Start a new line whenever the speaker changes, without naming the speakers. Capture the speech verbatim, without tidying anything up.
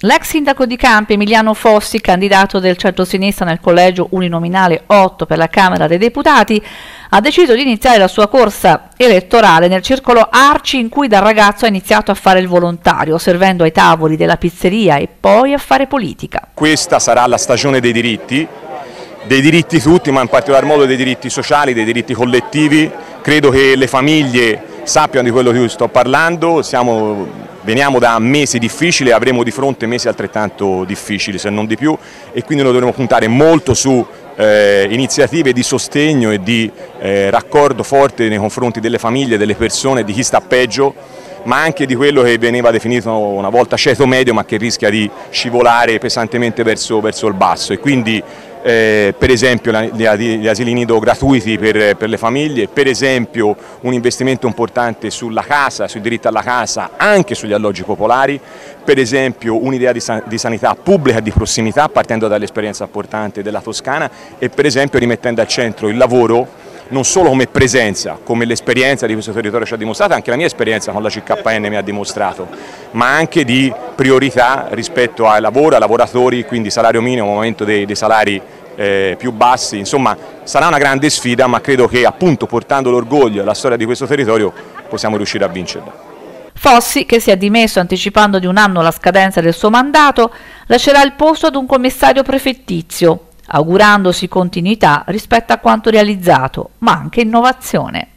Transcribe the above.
L'ex sindaco di Campi, Emiliano Fossi, candidato del centrosinistra nel collegio uninominale otto per la Camera dei Deputati, ha deciso di iniziare la sua corsa elettorale nel circolo Arci, in cui da ragazzo ha iniziato a fare il volontario, servendo ai tavoli della pizzeria e poi a fare politica.
Questa sarà la stagione dei diritti, dei diritti tutti, ma in particolar modo dei diritti sociali, dei diritti collettivi. Credo che le famiglie sappiano di quello di cui sto parlando. Siamo Veniamo da mesi difficili, avremo di fronte mesi altrettanto difficili, se non di più, e quindi noi dovremo puntare molto su eh, iniziative di sostegno e di eh, raccordo forte nei confronti delle famiglie, delle persone, di chi sta peggio, ma anche di quello che veniva definito una volta ceto medio, ma che rischia di scivolare pesantemente verso, verso il basso. E quindi Eh, per esempio gli asili nido gratuiti per, per le famiglie, per esempio un investimento importante sulla casa, sul diritto alla casa, anche sugli alloggi popolari, per esempio un'idea di, san di sanità pubblica di prossimità partendo dall'esperienza importante della Toscana e per esempio rimettendo al centro il lavoro non solo come presenza, come l'esperienza di questo territorio ci ha dimostrato, anche la mia esperienza con la C K N mi ha dimostrato, ma anche di priorità rispetto al lavoro, ai lavoratori, quindi salario minimo, momento dei, dei salari eh, più bassi. Insomma, sarà una grande sfida, ma credo che appunto portando l'orgoglio e la storia di questo territorio possiamo riuscire a vincerla.
Fossi, che si è dimesso anticipando di un anno la scadenza del suo mandato, lascerà il posto ad un commissario prefettizio, augurandosi continuità rispetto a quanto realizzato, ma anche innovazione.